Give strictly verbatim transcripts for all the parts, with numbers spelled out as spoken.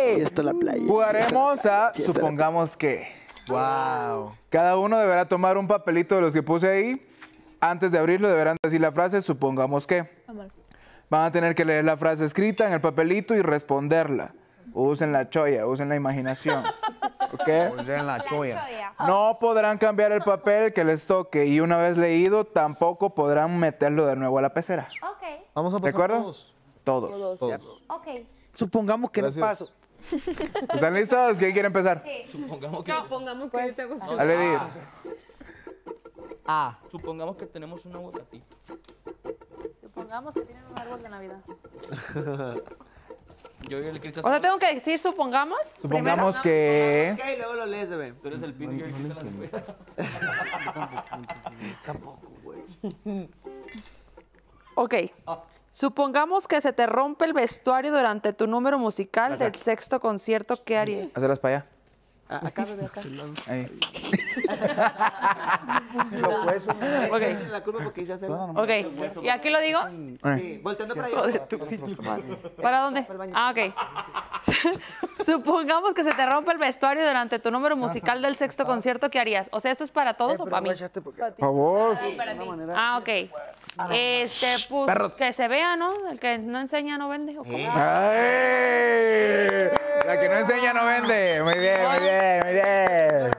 Fiesta a la playa. Jugaremos a Fiesta a la supongamos que. Wow. Cada uno deberá tomar un papelito de los que puse ahí. Antes de abrirlo deberán decir la frase supongamos que. Van a tener que leer la frase escrita en el papelito y responderla. Usen la choya, usen la imaginación. ¿Ok? Usen la choya. No podrán cambiar el papel que les toque y una vez leído tampoco podrán meterlo de nuevo a la pecera. Ok. Vamos a ¿De pasar acuerdo? todos. Todos. Todos. Ok. Supongamos que Gracias. no paso. ¿Están listos? ¿Quién quiere empezar? Supongamos que, Supongamos que te gustó. Dale, Edith. A. supongamos que tenemos un aguacatito. Supongamos que tienen un árbol de Navidad. Yo y el Cristian. O sea, tengo que decir supongamos. Supongamos que... Ok, luego lo lees, bebé. Tú eres el pino y yo el Cristian la Ok. Supongamos que se te rompe el vestuario durante tu número musical del sexto concierto. ¿Qué harías? Hacerlas para allá. Ah, acá, bebé, acá. Ahí. Lo puedes unir. Ok. Tiene la culpa porque hice hacerlo. Ok. ¿Y aquí lo digo? Sí, volteando para allá. Joder, tu pinche madre. ¿Para dónde? Ah, ok. Supongamos que se te rompe el vestuario durante tu número musical del sexto concierto. ¿Qué harías? O sea, ¿esto es para todos o para mí? Para vos. Ah, ok. Este, pues, que se vea, ¿no? El que no enseña no vende. ¿o cómo? ¡Ay! La que no enseña no vende. Muy bien, muy bien, muy bien.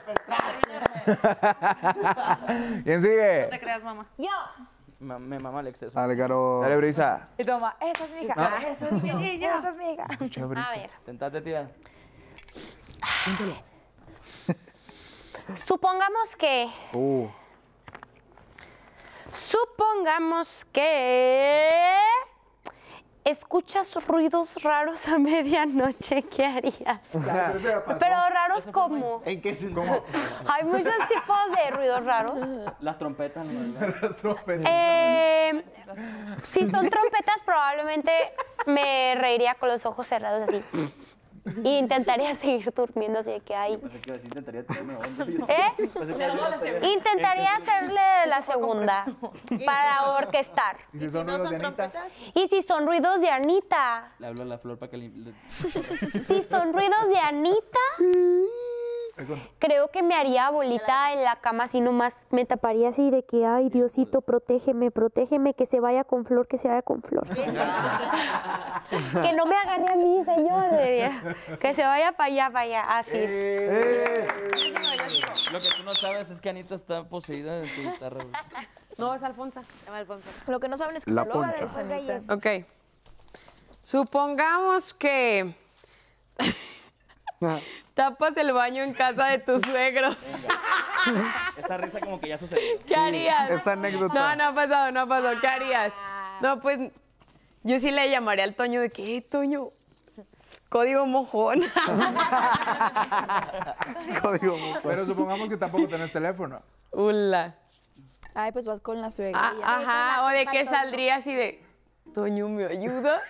¿Quién sigue? No te creas, mamá. Yo. Ma- Me mama el exceso. Dale, Caro. Dale, Brisa. Y toma, esa es mi hija. Ah, eso es mi niña. Esa es mi hija. A ver. Sentate, tía. Supongamos que. Uh. Supongamos que. Escuchas ruidos raros a medianoche. ¿Qué harías? Pero raros como. ¿En qué sentido? Hay muchos tipos de ruidos raros. Las trompetas, ¿no? Eh, si son trompetas, probablemente me reiría con los ojos cerrados así. Y intentaría seguir durmiendo, así de que hay. Pensé que intentaría tirarme onda. ¿Eh? Pensé que iba Intentaría hacerle la segunda para orquestar. ¿Y si son ruidos de Anita? Y si son ruidos de Anita, Le hablo a la flor para que le... le- si son ruidos de Anita, creo que me haría bolita en la cama, así nomás me taparía así de que, ay, Diosito, protégeme, protégeme, que se vaya con flor, que se vaya con flor. Que no me agarre a mí, señor, diría. Que se vaya para allá, para allá, así. Lo que tú no sabes es que Anita está poseída de tu guitarra. güey. No, es Alfonso. Se llama Alfonso. Lo que no saben es que La la logra de poncha. esas galles. Ok. Supongamos que tapas el baño en casa de tus suegros. Esa risa como que ya sucedió. ¿Qué harías? Esa anécdota. No, no ha pasado, no ha pasado. ¿Qué harías? No, pues yo sí le llamaría al Toño de que, eh, Toño, código mojón. Código mutuo. Pero supongamos que tampoco tenés teléfono. Ula. Ay, pues vas con la suegra. Ah, y ya. ajá, o de que saldría así de, Toño, ¿me ayudas?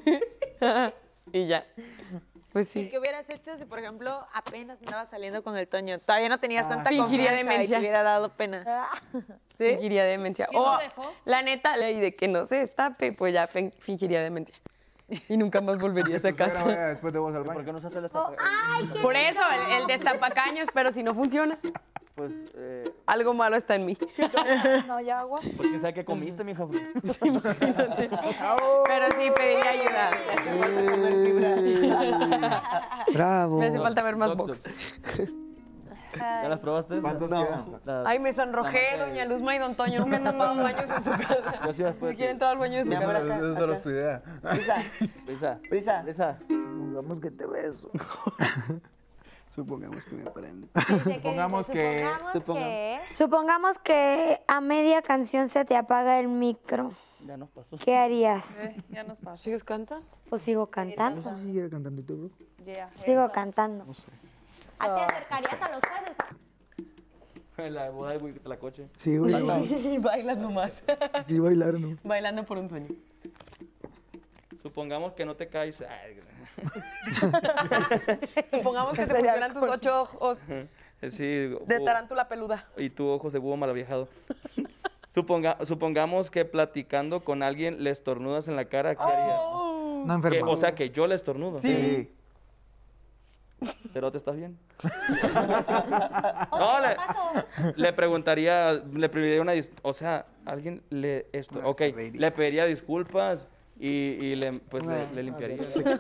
Y ya. Pues ¿Y sí. qué hubieras hecho si, por ejemplo, apenas andabas saliendo con el Toño? Todavía no tenías tanta Fingiría confianza y demencia. te hubiera dado pena. ¿Sí? Fingiría demencia. O, la neta, y de que no se destape, pues ya fin- fingiría demencia. Y nunca más volvería a esa Tu suegra casa. vaya después de vos al ¿Por baño. qué no usaste la Por eso, el, el destapacaños, pero si no funciona, Pues, eh, algo malo está en mí. No, ya agua. porque sabe que comiste, mija. Pero sí pediría ayuda. Bravo. Me hace falta ver más Doc, box. ¿Ya las probaste? ¿Cuántos quedan? Las- Ay, me sonrojé, doña Luzma y don Toño. Nunca han tapado baños en su casa. Yo sí después. Si quieren todo el baño de su Mi casa. amor, acá, Eso solo acá. es tu idea. Brisa, Brisa. Brisa. Brisa. Supongamos que te beso. Supongamos que me prende. Supongamos que... Supongamos que... Supongamos que a media canción se te apaga el micro. Ya nos pasó. ¿Qué harías? Ya nos pasó. ¿Sigues cantando? ¿O sigo cantando? ¿Sigue cantando tú, bro? Sigo cantando. ¿A te acercarías a los jueces? La boda de Huitlacoche. Sí, güey. Y bailas nomás. Sí, bailar, ¿no? Bailando por un sueño. Supongamos que no te caes. Ay, Supongamos que se pusieran tus ocho ojos sí, de o- tarántula peluda. y tu ojos de búho mal viajado. Suponga, supongamos que platicando con alguien le estornudas en la cara, ¿qué harías? No Que- enferma. o sea, que yo le estornudo. Sí. Cerote, ¿estás bien? No, le, le preguntaría, le pediría una, dis- o sea, alguien le, esto, ok, le pediría disculpas y, y le, pues, le, le limpiaría.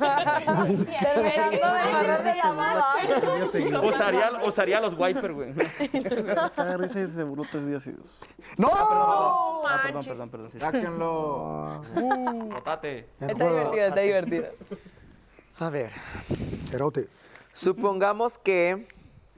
Usaría, usaría los wipers, güey. Cada risa de seguro tres días seguidos. ¡No! Ah, perdón, manches. perdón, perdón. Sí. Sáquenlo. Botate. Está divertida, está divertida. A ver, Cerote. supongamos que...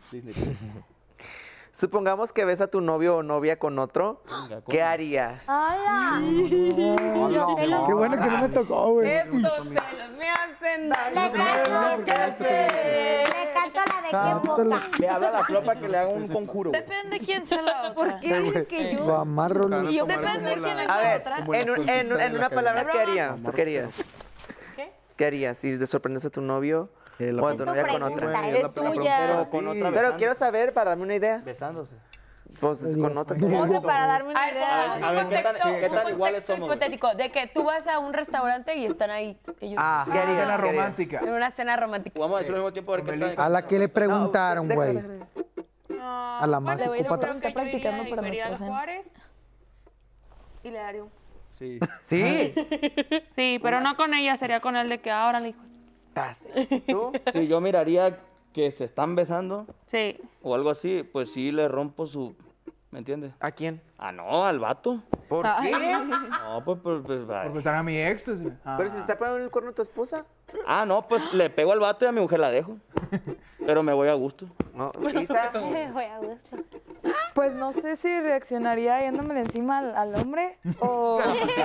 Supongamos que ves a tu novio o novia con otro. Venga, ¿Qué coño. harías? ¡Hola! Qué bueno que no me tocó, güey. Estos celos me hacen dar Le canto, que hacer. le canto la de qué Cántalo. boca. Le habla a la flopa que le haga un conjuro. güey. Depende quién sea la otra. ¿Por qué dice que Lo yo? amarro. ¿no? Y yo depende de quién es A la ver, otra. en, un- en- en una palabra, ¿qué harías? ¿Tú qué harías? ¿Qué? ¿Qué harías si te sorprendes a tu novio Eh, la o a Es tu tu novia con otra? pregunta, Es es tuya. Pero con otra Pero besándose. quiero saber, para darme una idea, Besándose. pues con otra. O sea, para darme una A ver, idea. pongamos A un ver, ¿qué tan- contexto, qué tan un iguales contexto somos? hipotético de que tú vas a un restaurante y están ahí ellos Ah, ¿qué harías? Cena ¿Qué harías? romántica. en una cena romántica. Vamos a decirlo al mismo tiempo a ver qué tal. A la que le preguntaron, No, güey. déjalo, A la más Le voy a psicópata. preguntar practicando para nuestra cena. Juárez y le daría un... Sí. Sí. Sí, pero no con ella, sería con él de que ahora le dijo. Tas. ¿Tú? Si yo miraría que se están besando Sí. o algo así, pues sí le rompo su... ¿Me entiendes? ¿A quién? Ah, no, al vato. ¿Por qué? No, pues... pues, pues, ay. Por besar a mi ex. Ah. Pero si se está poniendo el cuerno tu esposa. Ah, no, pues le pego al vato y a mi mujer la dejo. Pero me voy a gusto. No, Isa. Voy a gusto. Pues no sé si reaccionaría yéndome encima al, al hombre o...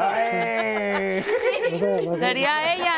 Sería ella.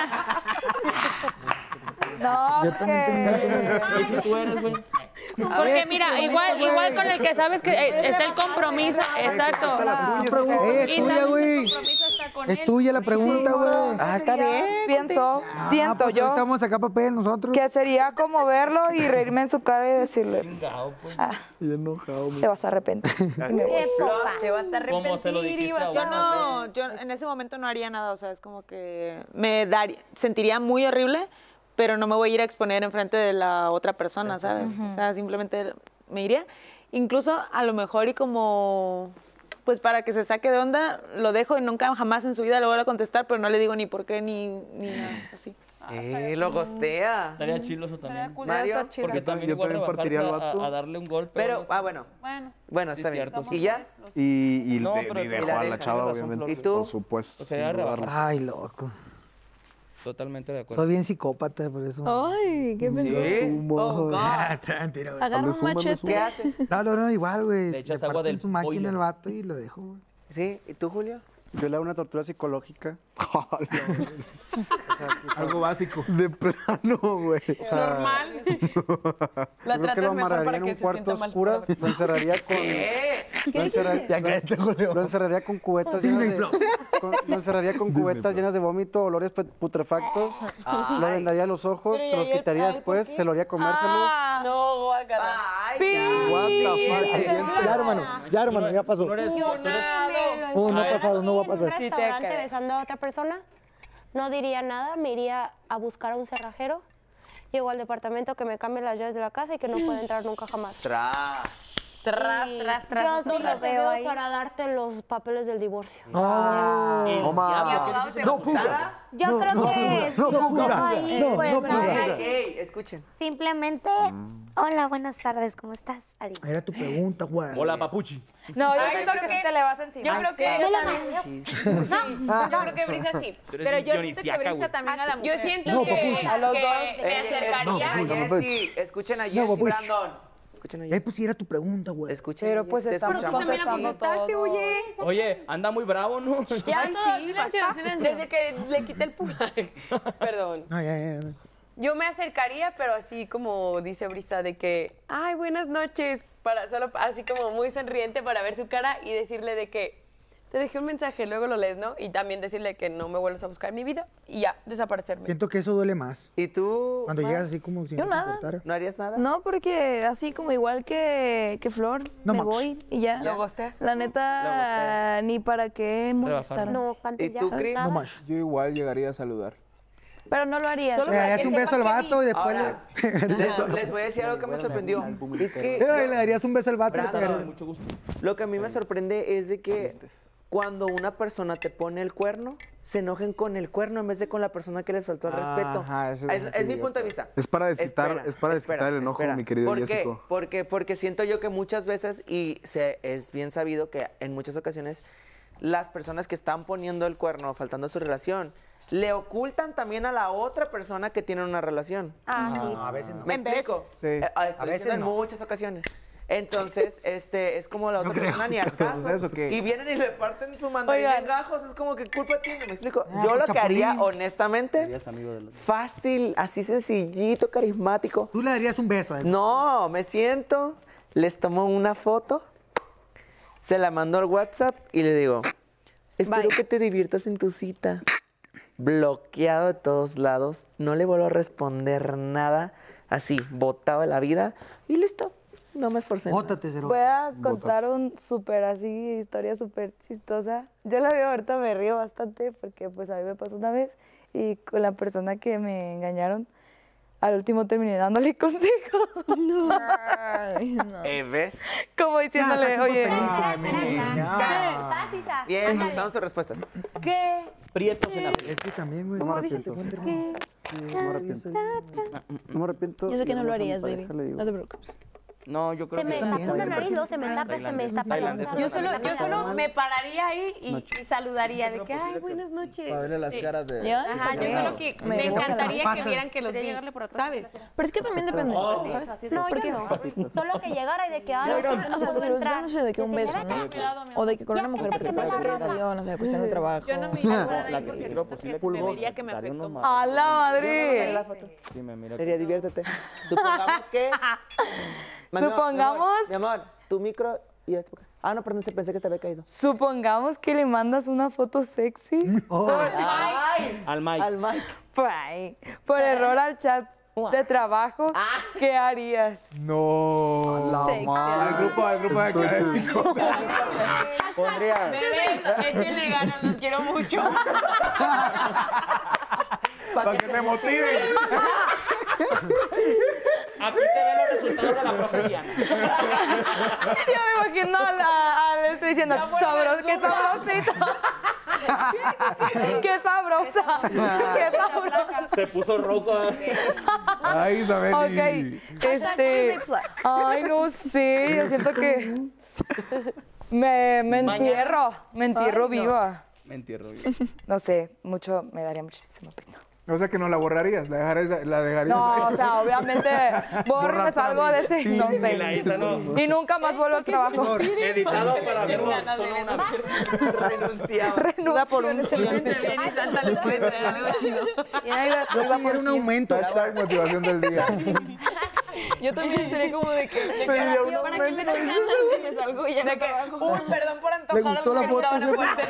No, Yo también porque... tú eres, güey? Porque mira, igual, igual con el que sabes que eh, está el compromiso. Exacto. Ey, es Y tuya, sabes que güey. el compromiso está con Es él. tuya la pregunta, güey. Ah, está bien. Pienso, Ah, siento pues yo ahorita vamos a sacar papel nosotros. que sería como verlo y reírme en su cara y decirle, ah, Y enojado, te vas a arrepentir. Y me voy. ¡Qué poca! Te vas a ¿Cómo se lo arrepentir y dijiste vas a a... Yo uno? no, yo en ese momento no haría nada, o sea, es como que me daría, sentiría muy horrible, pero no me voy a ir a exponer enfrente de la otra persona, ¿sabes? O sea, simplemente me iría. Incluso a lo mejor y como, pues para que se saque de onda, lo dejo y nunca jamás en su vida le voy a contestar, pero no le digo ni por qué ni, ni nada así. Eh, lo gostea. Estaría chido eso también. Mario, Está chido. Porque Yo también yo igual también partiría al rebajarse a- vato. A, a darle un golpe. o Pero, algo ah, así. bueno. Bueno, Bueno, está Sí, bien. cierto. ¿Y ya? Y, y No, de- pero y te- dejó la a la deja. chava, Tienes razón, obviamente. ¿Y tú? Por supuesto. O sea, ya sin dudarlo. rebajar. Ay, loco. Totalmente de acuerdo. Soy bien psicópata, por eso. Ay, qué pensó. Sí. Ah, mentira, güey. Agarra un Suma, le machete. suma. ¿Qué haces? No, no, no, igual, güey. Le echas Le agua parto del en su máquina pollo. el vato y lo dejo, güey. Sí. ¿Y tú, Julio? Yo le hago una tortura psicológica. Algo básico. De plano, güey. O sea, Normal. La yo creo que tratas lo mejor amarraría para en que un se cuarto sienta mal. oscuro, lo encerraría con... Lo encerraría, lo encerraría con cubetas llenas de... con- lo encerraría con cubetas llenas de vómito, olores pe- putrefactos, le vendaría los ojos, se los quitaría después, se lo haría comérselos. No, guácala. What the fuck, siguiente. Ya, hermano, ya, hermano, ya pasó. No eres, no eres- Oh, no ha pasado, no va a En un pasar. Sí te restaurante cae. besando a otra persona, no diría nada, me iría a buscar a un cerrajero. Llego al departamento que me cambie las llaves de la casa y que no pueda entrar nunca jamás. Tras. Tras, Y tras, tras. Yo solo lo te veo veo ahí. para darte los papeles del divorcio. No, El Toma. diablo. no, fuga. Yo No, creo no, que si no, los fuga. dejo ahí, No, pues no, no. fuga. Ey, ey, escuchen. Simplemente, hola, buenas tardes, ¿cómo estás? Adiós. Era tu pregunta, güey. Hola, papuchi. No, yo Ay, siento yo que creo sí que- te le vas encima. Yo creo que Me lo ella también. mando. Yo creo que Brisa sí. Tú eres Pero bien yo siento que dionisiaca, Brisa güey. también a la mujer. Yo siento No, que, papuchi. A los que dos. me Eh, acercaría. Escuchen a Jessy. Escuchen a No, Jessy, papuchi. Brandon. Escuchen a Eh, Jessy. pues sí era tu pregunta, güey. Escuchen a Pero Jessy, pues te estamos escuchamos. contestando todo. oye. Oye, anda muy bravo, ¿no? Ya, todo, silencio, silencio. Desde que le quité el pu... Perdón. No, ya, ya, ya. Yo me acercaría, pero así como dice Brisa, de que, ay, buenas noches, para solo así como muy sonriente para ver su cara y decirle de que te dejé un mensaje, luego lo lees, ¿no? Y también decirle que no me vuelvas a buscar en mi vida y ya, desaparecerme. Siento que eso duele más. ¿Y tú? Cuando Mar? llegas así como si Yo no te nada. importara. ¿No harías nada? No, porque así como igual que, que Flor, No me mames. voy y ya. ¿Lo gosteas? La neta, ni para qué molestar. No, cantes ¿Y ya. tú, Chris? No más. Yo igual llegaría a saludar. Pero no lo harías. Le darías un beso al vato y después Ahora, les, les voy a decir algo que me sorprendió. Es que le... le darías un beso al vato y le Brandon, pegarías. mucho gusto. Lo que a mí me sorprende es de que cuando una persona te pone el cuerno, se enojen con el cuerno en vez de con la persona que les faltó el respeto. Ajá, ese es es, un es mi idiota. punto de vista. Es para desquitar, Espera, es para desquitar espera, el enojo, espera. mi querido ¿Por qué? Jessico. Porque, porque siento yo que muchas veces, y se, es bien sabido que en muchas ocasiones, las personas que están poniendo el cuerno, faltando a su relación, le ocultan también a la otra persona que tienen una relación. Ah, sí. No, a veces no. ¿Me En explico? veces. Sí. Eh, ah, estoy A veces diciendo en no. muchas ocasiones. Entonces, este, es como la otra persona ni al caso. ¿Eso qué? Y vienen y le parten su mandarín Oigan. en gajos. Es como que culpa tiene, ¿me explico? Ah, Yo por lo que haría, chapulín. honestamente, fácil, así sencillito, carismático. Tú le darías un beso a él. No, me siento, les tomo una foto, se la mando al WhatsApp y le digo, espero Bye. que te diviertas en tu cita. Bloqueado de todos lados, no le vuelvo a responder nada, así, botado de la vida y listo. No me esforcé. Bótate, Cero. Voy a contar un súper así, historia súper chistosa. Yo la veo ahorita, me río bastante porque pues a mí me pasó una vez y con la persona que me engañaron, al último terminé dándole consejo. No. Eh, ¿Ves? Como diciéndole, oye, Vas, Isa. Bien, me Ándale. gustaron sus respuestas. ¿qué? Prietos en la Es que también, güey. No me arrepiento. ¿Qué? No me arrepiento. No me arrepiento. Yo sé que y no lo hablo con mi harías, baby. pareja, le digo, No te preocupes. No, yo creo Se me que... tapa una nariz, luego se me tapa, se me Tailandés. destapa la Tailandés. otra. Yo solo, yo solo me pararía ahí y, y saludaría de que, ay, buenas noches. Para verle las Sí. caras de... ¿Yo? Ajá, yo solo que Me me gusta encantaría las que patas. vieran que los vi, ¿sabes? Pero es que también depende, Oh. ¿sabes? No, yo no. Solo que llegara y de que, ay, O es que sea, no si puedo los entrar. ganas de que un se me beso, vete. ¿no? O de que con una mujer, porque puede ser que salió, no sé, cuestión de trabajo. Yo no me iría a parar ahí porque siento que me vería que me afectó mucho. ¡A la madre! Sí, me mira. Sería, diviértete. Supongamos que... Mano, Supongamos- Mi amor, mi amor, tu micro y esto. Ah, no, perdón, se pensé que te había caído. Supongamos que le mandas una foto sexy Ay, Al Mike. al Mike. por, ahí, por error al chat de trabajo, ¿qué harías? No. Sexy. Al grupo, al grupo de académico. Pondría... Bebés, échenle ganas, los quiero mucho. Para que te motiven. Aquí se ven los resultados de la profe Diana. Yo me imagino a la, a la este diciendo, sabroso, qué sabrosito. Qué sabrosa. Qué sabrosa. Se puso rojo. Ay, Isabel. Ok, este, ay, no sé, yo siento que me, me entierro, me entierro viva. Me entierro. No sé, mucho, me daría muchísimo pena. O sea que no la borrarías, la dejarías, la dejarías No, ahí. o sea, obviamente, borro, me salgo de ese, no Y la sé. Isa no. Y nunca más vuelvo al trabajo. Editado para verlo solo una vez. Renunciado. Renuda por un Se viene y Santa les puede traer algo chido. Yo pidiera un aumento. Hashtag motivación del día. Yo también sería como de que, de Pedía que un ¿para qué le echo ganas si me salgo y ya no trabajo? Uy, perdón por Le antojar gustó algo la que foto, ahora no jefe. pueden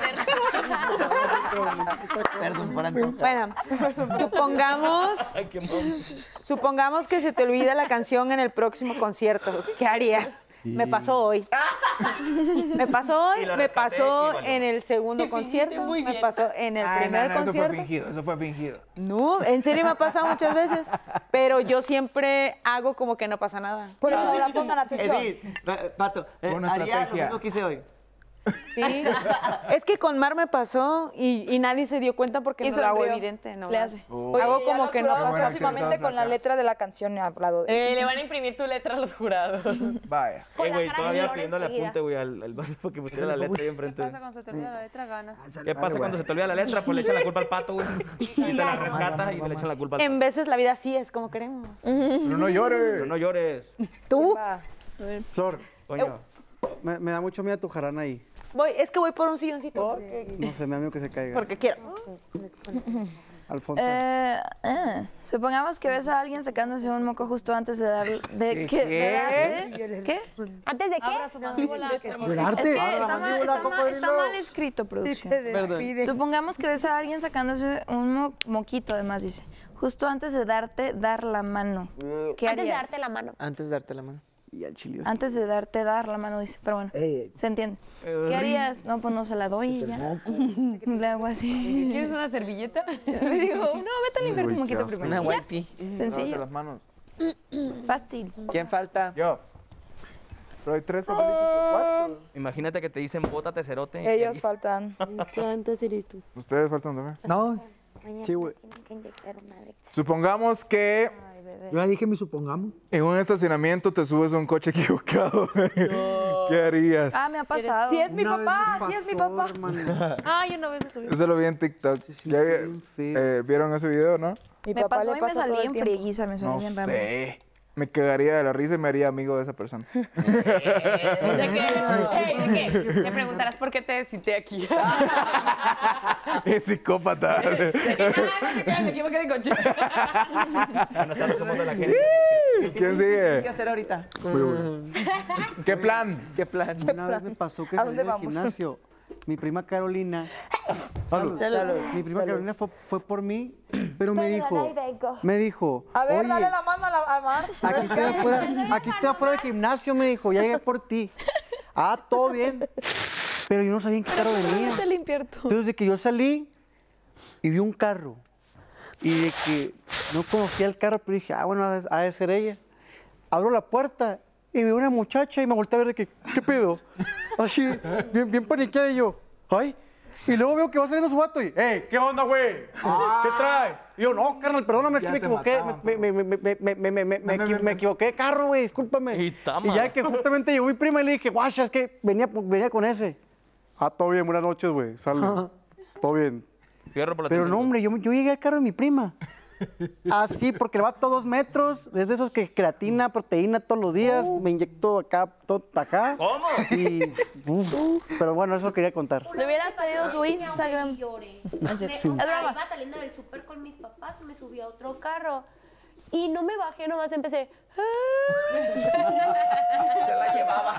tener. Perdón por antojar. Bueno, supongamos, Ay, qué mono. supongamos que se te olvida la canción en el próximo concierto. ¿Qué harías? Me pasó hoy. Me pasó hoy, Y la me rescaté pasó y valió. en el segundo concierto, muy me bien. pasó en el Ay, no, primer no, eso fue concierto. fingido, eso fue fingido. No, en serio me ha pasado muchas veces, pero yo siempre hago como que no pasa nada. Por eso ahora pongan atención. Edith, pa- Pato, eh, Buena haría lo estrategia. mismo que hice hoy. Sí. Es que con Mar me pasó y, y nadie se dio cuenta porque Y no lo hago sonrió. evidente. No Le lo hace. hago. Hago como que no Buena pasa. acción, Próximamente con la letra de la canción he hablado de Eh, le van a imprimir tu letra a los jurados. Vaya. Con Eh, la güey, cara de todavía llora pidiéndole enseguida. apunte, güey, al, al vato para que pusiera la letra ahí enfrente. ¿Qué pasa cuando se te olvida la letra? Ganas. ¿Qué pasa cuando se te olvida la letra? Pues le echan la culpa al pato, güey. Y te la rescata y le echan la culpa al pato. En veces la vida así es como queremos. Pero no llores. Pero no llores. ¿Tú? Va. Flor, Coño. me, me da mucho miedo tu jarana ahí. Voy, es que voy por un silloncito. Porque, No sé, me da miedo que se caiga. porque quiero. Alfonso. Eh, eh, supongamos que ves a alguien sacándose un moco justo antes de dar de ¿Qué? que de darte- ¿Qué? ¿Antes de qué? Abra su mandíbula. ¿De Es darte? que está mal, está mal- está mal escrito, producción. Perdón. Supongamos que ves a alguien sacándose un mo- moquito, además dice, justo antes de darte dar la mano. ¿Qué Antes de harías? darte la mano. Antes de darte la mano. Y al chile. Antes de darte, dar la mano, dice. Pero bueno, Ey, se entiende. ¿Qué harías? No, pues no se la doy y ya. Le hago así. ¿Quieres una servilleta? Le digo, no, vete a limpiar tu moquito primero. Una Y ya. wipey. Sencillo. las manos. Fácil. ¿Quién falta? Yo. Pero hay tres papelitos por cuatro. Imagínate que te dicen bótate, cerote. Ellos faltan. ¿Cuántas eres tú? Ustedes faltan también. No, Sí, güey. Supongamos que yo ya dije mi supongamos. en un estacionamiento te subes a un coche equivocado. ¿Qué harías? Ah, me ha pasado. Si es mi Una vez papá, me si es mi pasó, papá. hermano. Ay, una vez me subí. Eso lo vi en TikTok. ¿Ya vi- bien feo. eh, vieron ese video, no? Me Mi papá pasó le y me pasa todo salí el en tiempo. frieguiza, me salí No bien rápido. sé. Me cagaría de la risa y me haría amigo de esa persona. ¿De qué? Ey, ¿de qué? Me preguntarás por qué te cité aquí. Es psicópata. Ah, no te creas, me equivoqué de coche. No estamos somos de la gente. ¿Quién ¿Qué sigue? hacer ahorita? ¿Qué plan? ¿Qué plan? Una vez me pasó que ¿A salí dónde del vamos? gimnasio. Mi prima Carolina. Salud. Mi prima Carolina fue, fue por mí, pero me dijo, me dijo, A ver, oye, dale la mano a la, a Mar. aquí estoy afuera, aquí estoy afuera del gimnasio, me dijo, ya llegué por ti. Ah, todo bien. Pero yo no sabía en qué carro venía. Te limpiar tú. Entonces, de que yo salí y vi un carro. Y de que no conocía el carro, pero dije, ah, bueno, ha de- ha de ser ella. Abro la puerta y veo una muchacha y me volteé a ver de que, ¿qué pedo? Así, bien, bien paniqueada y yo, ay. Y luego veo que va saliendo su vato y, hey, ¿qué onda, güey? ¿Qué traes? Y yo, no, carnal, perdóname, es que Ya me te equivoqué. mataban, Me, me, me, me, me, me, me, me, me, equi- me equivoqué de carro, güey, discúlpame. Y tama. ya que justamente llegó mi prima y le dije, guacha, es que venía, venía con ese. Ah, todo bien, buenas noches, güey, sale. Todo bien. Fierro por la Pero tinta. no, hombre, yo, yo llegué al carro de mi prima. Así, porque le va todos dos metros, es de esos que creatina, proteína todos los días, me inyecto acá, todo acá. ¿Cómo? Y, uf, pero bueno, eso lo quería contar. Le hubieras pedido su Instagram. Y lloré. No es Me- cierto. o Es sea, broma. iba saliendo del súper con mis papás, me subí a otro carro y no me bajé, nomás empecé. Se la llevaba.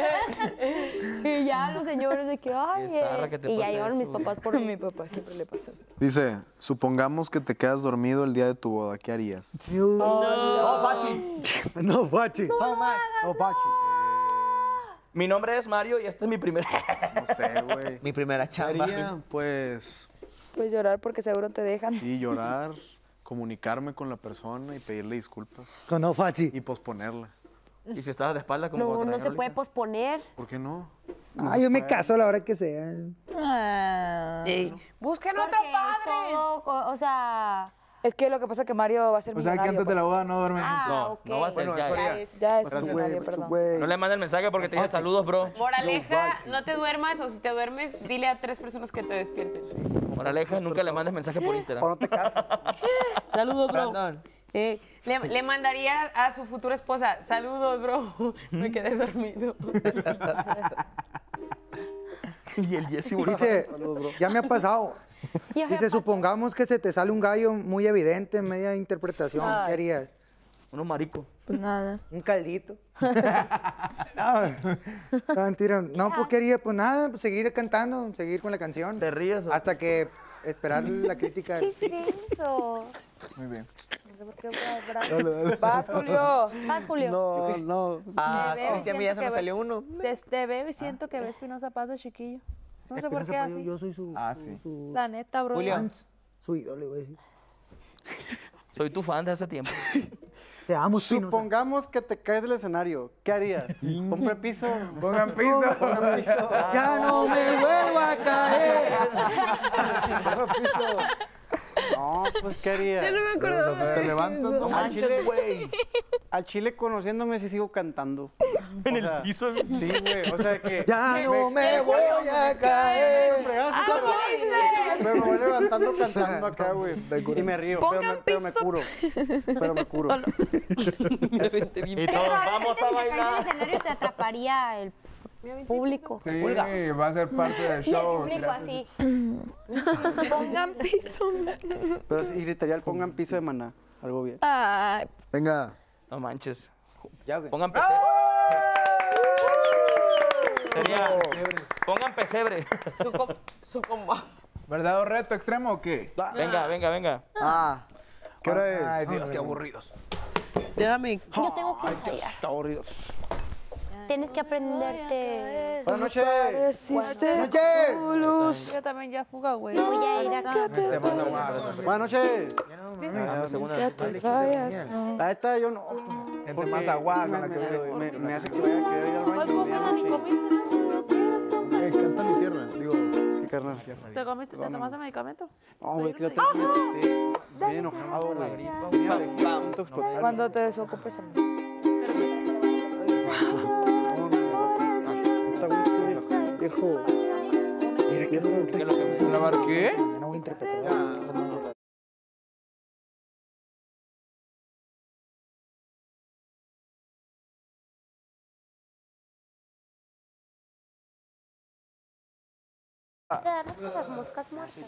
Y ya los señores de que, ay, Qué zarra eh", que te y ya pase llegaron mis eso. papás por A mí. mi papá siempre le pasa. Dice, supongamos que te quedas dormido el día de tu boda, ¿qué harías? No, Fachi. No, Fachi. No, Fachi. Mi nombre es Mario y este es mi primer. No sé, güey. Mi primera ¿Qué chamba. haría? Pues, Pues llorar porque seguro te dejan. sí, llorar, comunicarme con la persona y pedirle disculpas. Con no, Fachi. Y posponerla. Y si estabas de espalda, como No, cuando no traían se puede ahorita. posponer. ¿Por qué no? Ah, yo me caso a la hora que sea. Ah. Busquen Porque otro es padre. todo, o o sea, Es que lo que pasa es que Mario va a ser O sea, que millonario. antes de la pues. boda no duermen. ah, No, ok. no va a ser Bueno, ya. eso ya. haría. Ya es Gracias, millonario, perdón. Pues, No le manden mensaje porque te dice saludos, bro. Moraleja, no te duermas o si te duermes, dile a tres personas que te despierten. Moraleja, nunca le mandes mensaje por O Instagram. no te casas. Saludos, bro. Brandon. Eh, le, le mandaría a su futura esposa, saludos, bro. Me quedé dormido. Y el Jesse Dice, ya me ha pasado. Ya me Dice, ha pasado. supongamos que se te sale un gallo muy evidente, media interpretación. ¿Qué harías? unos maricos. Pues nada. Un caldito. no, no, mentira. No, pues quería, pues nada, pues seguir cantando, seguir con la canción. ¿Te ríes o- Hasta que esperar la crítica. ¿Qué es eso? Muy bien. No sé por qué voy a hablar. Vas, Julio. Vas, Julio. No, no. Ah, Te veo, Cristian Villa se siento me que salió ve- uno. Te, te veo y siento que ves Espinosa Paz de chiquillo. No sé por Espinosa qué Paz, así. Yo soy su, Ah, su- sí. su, La neta, bro. Julio. su ídolo, güey. Soy tu fan de hace tiempo. Te amo, Espinosa. Supongamos que te caes del escenario. ¿Qué harías? ¿Compre piso? Pongan piso. Pongan piso. Ya no me vuelvo a caer. Pongan piso. No, pues ¿qué harías? Yo no me acordaba. Te levantas, no Al manches, chile, güey. al chile conociéndome sí sigo cantando. En O el sea, piso. Sí, güey. O sea de que. Ya no me voy a caer. Fregazo, pero, pero me voy levantando cantando acá, güey. Y me río, pero me, pero me curo. Pero me curo. Y todos vamos a En el bailar. escenario te atraparía el público. Sí, va a ser parte del Y el show. público así. Pongan piso. Pero sí, gritaría el pongan piso de Maná. Algo bien. Ay, Venga. No manches. Ya, güey. Pongan pesebre. Sería. Pongan pesebre. Su, com- su combo. ¿Verdad o reto extremo o qué? Venga, venga, venga. Ah, ¿qué hora es? Ay, Dios, qué aburridos. Déjame. Yo tengo que ensayar. Está aburrido. Tienes que aprenderte. Buenas noches. Buenas noches. Yo también ya fuga, güey. Voy a ir acá. Buenas noches. Ya te vayas, no. La neta, yo no. Gente más aguada con la que me, veo. me, me hace que vaya a querer ir al baño. ni comiste? Me encanta mi tierra. Digo, Sí, carnal. ¿Te comiste? ¿Te tomaste medicamento? No, güey, que la tengo bien enojado, güey. Cuando te desocupes, amigos. Viejo. ¿Grabar qué? No voy a interpretar. Quedarnos con las moscas muertas.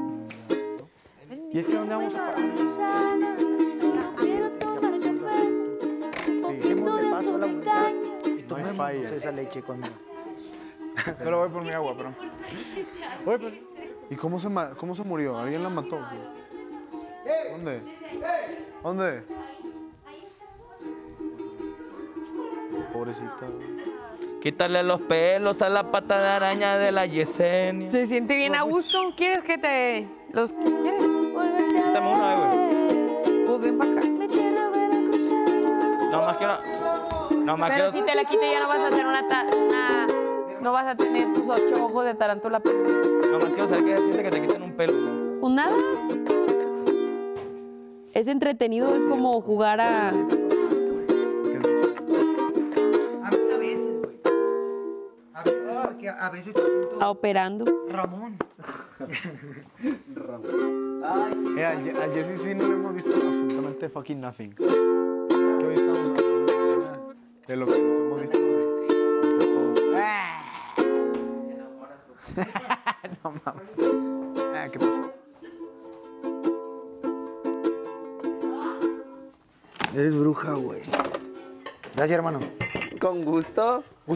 Y es que ¿dónde vamos a parar? Démosle paso a la voluntad y tomemos esa leche conmigo. Solo voy por mi agua, pero. Oye, pues, ¿y cómo se, ma- cómo se murió? ¿Alguien la mató? ¿Dónde? ¿Dónde? Pobrecita. Quítale los pelos a la pata de araña de la Yesenia. Se siente bien a gusto. ¿Quieres que te los quieres? Quítame una, güey. Pues ven para acá. No más quiero. No más Pero quiero. si te la quite ya no vas a hacer una, ta- una no vas a tener tus ocho ojos de tarántula. No más quiero saber que se siente que te quiten un pelo. Pues nada. Es entretenido, es como jugar a. A veces, güey. A veces, porque a veces te siento a operando. Ramón. Eh, al, Ye- al Jesse sí no le hemos visto absolutamente fucking nothing. Que hoy estamos hablando de lo que nos hemos visto de, entre todos. No mames. Ah, ¿qué pasó? Eres bruja, güey. Gracias, hermano. Con gusto.